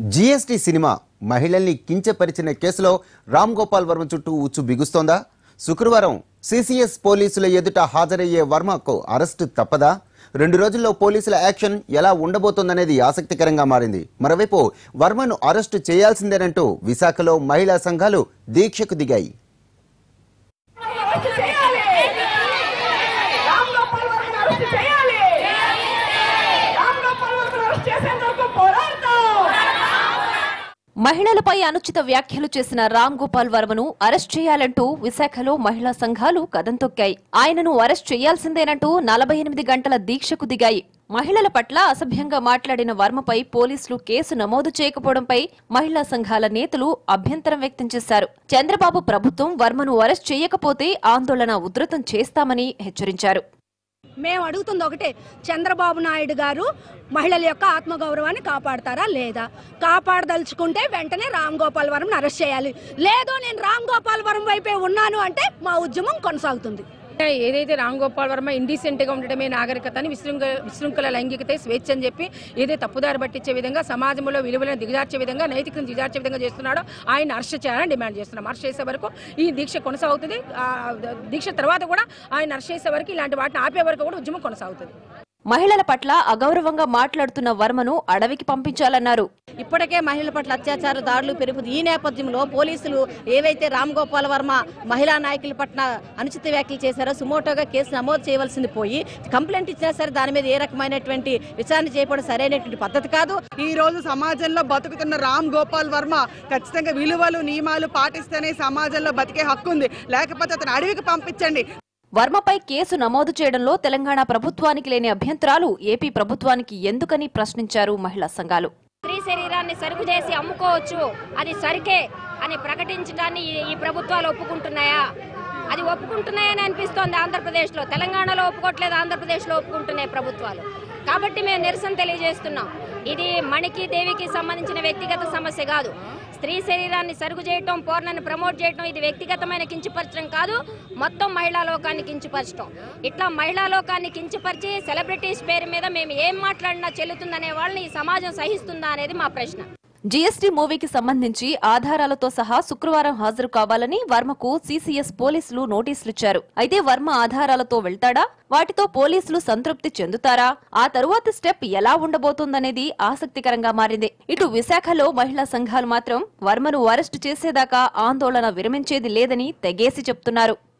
GST cinema మహిళల్ని కించపరిచిన కేసులో రామ్ గోపాల్ వర్మ చుట్టూ ఉచ్చు బిగుస్తోందా? శుక్రవారం సిసిఎస్ పోలీసుల ఎదుట హాజరయ్యే వర్మకు అరెస్టు తప్పదా? 2 రోజుల్లో పోలీసుల యాక్షన్ ఎలా ఉండబోతోందనేది ఆసక్తికరంగా మారింది. మరోవైపు వర్మను అరెస్టు చేయాల్సిందేనంటూ విశాఖలో మహిళా సంఘాలు దీక్షకు దిగాయి. మహిళలపై అనుచిత వ్యాఖ్యలు చేసిన రామ్ గోపాల్ వర్మను అరెస్ట్ చేయాలంటూ విశాఖలో మహిళా సంఘాలు కదం తొక్కాయి. ఆయనను అరెస్ట్ చేయాల్సిందేనంటూ 48 గంటల దీక్షకు దిగాయి. మహిళల పట్ల అసభ్యంగా మాట్లాడిన వర్మపై పోలీసులు కేసు నమోదు చేయకపోవడంపై మహిళా సంఘాల నేతలు అభ్యంతరం వ్యక్తం చేశారు. చంద్రబాబు ప్రభుత్వం వర్మను అరెస్ట్ చేయకపోతే ఆందోళన ఉధృతం చేస్తామని హెచ్చరించారు. మేము అడుగుతుంది ఒకటే, చంద్రబాబు నాయుడు గారు మహిళల యొక్క ఆత్మగౌరవాన్ని కాపాడతారా లేదా? కాపాడదలుచుకుంటే వెంటనే రామ్ గోపాల్ వర్మను అరెస్ట్ చేయాలి. లేదు నేను రామ్ గోపాల్ వర్మ వైపే ఉన్నాను అంటే మా ఉద్యమం కొనసాగుతుంది. ఏదైతే రామ్ గోపాల్ వర్మ ఇండీసెంట్ గా ఉండటమే నాగరికత అని విశృంఖల లైంగికత స్వేచ్ఛ అని చెప్పి ఏదైతే తప్పుదారి పట్టించే విధంగా సమాజంలో విలువలను దిగజార్చే విధంగా నైతికతను దిగజార్చే విధంగా చేస్తున్నాడో ఆయన అరెస్ట్ చేయాలని డిమాండ్ చేస్తున్నాం. అరెస్ట్ చేసే వరకు ఈ దీక్ష కొనసాగుతుంది. దీక్ష తర్వాత కూడా ఆయన అరెస్ట్ చేసే వరకు ఇలాంటి వాటిని ఆపే వరకు కూడా ఉద్యమం కొనసాగుతుంది. మహిళల పట్ల అగౌరవంగా మాట్లాడుతున్న వర్మను అడవికి పంపించాలన్నారు. ఇప్పటికే మహిళల పట్ల అత్యాచార దాడులు పెరుగుతుంది. ఈ నేపథ్యంలో పోలీసులు ఏవైతే రామ్ గోపాల్ వర్మ మహిళా నాయకుల పట్ల అనుచిత వ్యాఖ్యలు చేశారో సుమోటోగా కేసు నమోదు చేయవలసింది పోయి కంప్లైంట్ ఇచ్చినా సరే దాని మీద ఏ రకమైనటువంటి విచారణ చేయడం సరైనటువంటి పద్ధతి కాదు. ఈ రోజు సమాజంలో బతుకుతున్న రామ్ గోపాల్ వర్మ ఖచ్చితంగా విలువలు నియమాలు పాటిస్తేనే సమాజంలో బతికే హక్కు ఉంది. లేకపోతే అతను అడవికి పంపించండి. వర్మపై కేసు నమోదు చేయడంలో తెలంగాణ ప్రభుత్వానికి లేని అభ్యంతరాలు ఏపీ ప్రభుత్వానికి ఎందుకని ప్రశ్నించారు మహిళా సంఘాలు. స్త్రీ శరీరాన్ని సరుకు చేసి అమ్ముకోవచ్చు, అది సరికే అని ప్రకటించడాన్ని ఈ ప్రభుత్వాలు ఒప్పుకుంటున్నాయా? అది ఒప్పుకుంటున్నాయని అనిపిస్తోంది ఆంధ్రప్రదేశ్లో. తెలంగాణలో ఒప్పుకోవట్లేదు, ఆంధ్రప్రదేశ్లో ఒప్పుకుంటున్నాయి ప్రభుత్వాలు. కాబట్టి మేము నిరసన తెలియజేస్తున్నాం. ఇది మణికి దేవికి సంబంధించిన వ్యక్తిగత సమస్య కాదు. స్త్రీ శరీరాన్ని సరుకు చేయటం, పోర్నని ప్రమోట్ చేయటం ఇది వ్యక్తిగతమైన కించపరచడం కాదు, మొత్తం మహిళా లోకాన్ని కించపరచడం. ఇట్లా మహిళా లోకాన్ని కించపరిచి సెలబ్రిటీస్ పేరు మీద మేము ఏం మాట్లాడినా చెల్లుతుందనే వాళ్ళని ఈ సమాజం సహిస్తుందా అనేది మా ప్రశ్న. జీఎస్టీ మూవీకి సంబంధించి ఆధారాలతో సహా శుక్రవారం హాజరు కావాలని వర్మకు సిసిఎస్ పోలీసులు నోటీసులిచ్చారు. అయితే వర్మ ఆధారాలతో వెళ్తాడా? వాటితో పోలీసులు సంతృప్తి చెందుతారా? ఆ తరువాత స్టెప్ ఎలా ఉండబోతోందనేది ఆసక్తికరంగా మారింది. ఇటు విశాఖలో మహిళా సంఘాలు మాత్రం వర్మను అరెస్టు చేసేదాకా ఆందోళన విరమించేది లేదని తెగేసి చెప్తున్నారు.